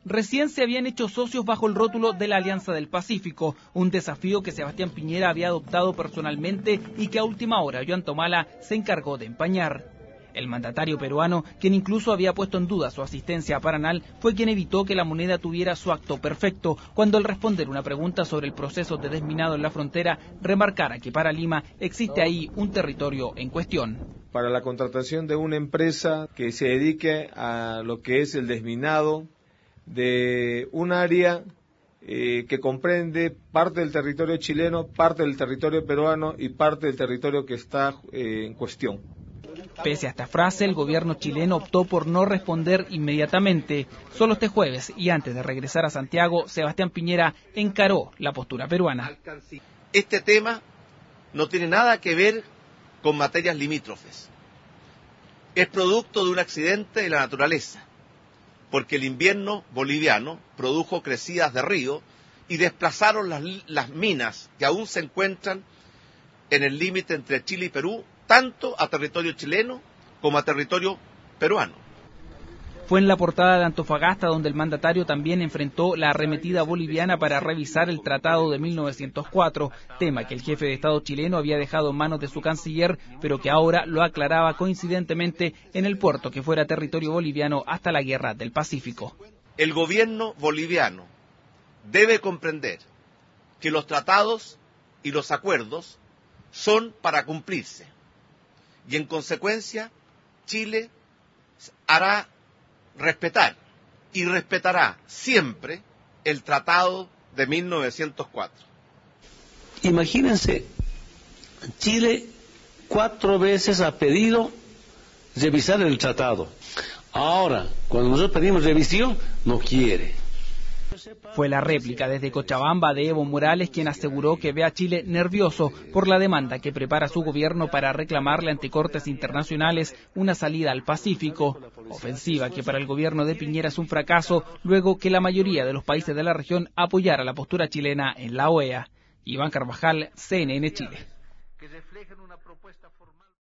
Recién se habían hecho socios bajo el rótulo de la Alianza del Pacífico, un desafío que Sebastián Piñera había adoptado personalmente y que a última hora Ollanta Humala se encargó de empañar. El mandatario peruano, quien incluso había puesto en duda su asistencia a Paranal, fue quien evitó que la moneda tuviera su acto perfecto, cuando al responder una pregunta sobre el proceso de desminado en la frontera, remarcara que para Lima existe ahí un territorio en cuestión. Para la contratación de una empresa que se dedique a lo que es el desminado de un área que comprende parte del territorio chileno, parte del territorio peruano y parte del territorio que está en cuestión. Pese a esta frase, el gobierno chileno optó por no responder inmediatamente. Solo este jueves, y antes de regresar a Santiago, Sebastián Piñera encaró la postura peruana. Este tema no tiene nada que ver con materias limítrofes. Es producto de un accidente de la naturaleza, porque el invierno boliviano produjo crecidas de río y desplazaron las minas que aún se encuentran en el límite entre Chile y Perú, tanto a territorio chileno como a territorio peruano. Fue en la portada de Antofagasta donde el mandatario también enfrentó la arremetida boliviana para revisar el Tratado de 1904, tema que el jefe de Estado chileno había dejado en manos de su canciller, pero que ahora lo aclaraba coincidentemente en el puerto que fuera territorio boliviano hasta la Guerra del Pacífico. El gobierno boliviano debe comprender que los tratados y los acuerdos son para cumplirse. Y en consecuencia, Chile hará respetar y respetará siempre el Tratado de 1904. Imagínense, Chile 4 veces ha pedido revisar el tratado. Ahora, cuando nosotros pedimos revisión, no quiere. Fue la réplica desde Cochabamba de Evo Morales quien aseguró que ve a Chile nervioso por la demanda que prepara su gobierno para reclamarle ante cortes internacionales una salida al Pacífico, ofensiva que para el gobierno de Piñera es un fracaso luego que la mayoría de los países de la región apoyara la postura chilena en la OEA. Iván Carvajal, CNN Chile.